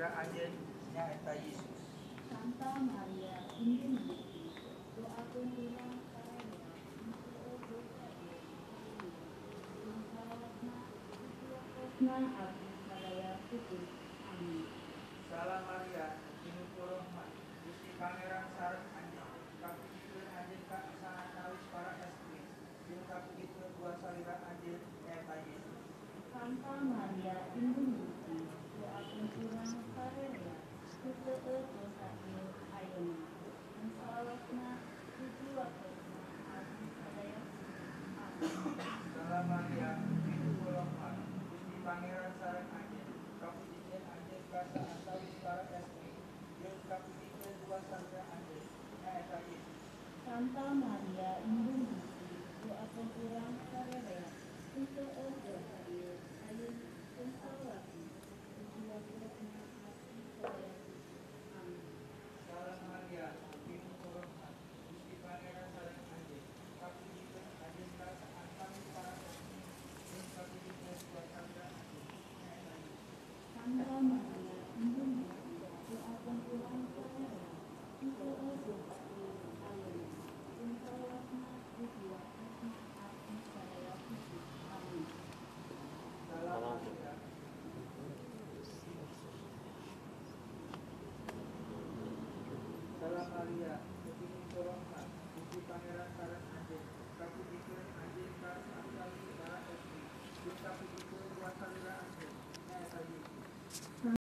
salira anjeun nyaeta Yesus. Santa Maria Indung Gusti, doakeun urang sadaya untuk dosa ieu. Salawatna Kristusna abdi sadaya putih. Amin. Salam Maria, penuh rahmat, Gusti Pangeran sareng anjeun. Kapungikeun anjeun ka sanatawis para estri. Jeung kapungikeun buah salira anjeun nyaeta Yesus. Santa Maria Indung Gusti, doakeun urang sadaya untuk dosa ieu ayeuna. Salawatna Kristusna abdi sadaya putih. Amin. Salam Maria, penuh rahmat, Gusti Pangeran sareng anjeun. Kapungikeun anjeun ka sanatawis para estri. Jeung kapungikeun buah salira anjeun nyaeta Yesus. Santa Maria Indung Gusti, doakeun urang sadaya untuk dosa ieu ayeuna. Salawatna Kristusna abdi sadaya putih. Amin. Salam Maria, penuh rahmat, Gusti Pangeran sareng anjeun. Kapungikeun anjeun ka sanatawis para estri. Jeung kapungikeun buah salira anjeun nyaeta Yesus. Santa Maria Indung Gusti, doakeun urang sadaya untuk dosa ieu ayeuna. Salawatna Kristusna abdi sadaya putih. Amin. Salam Maria. Salam Maria, penuh rahmat, Gusti Pangeran sareng anjeun. Kapungikeun anjeun ka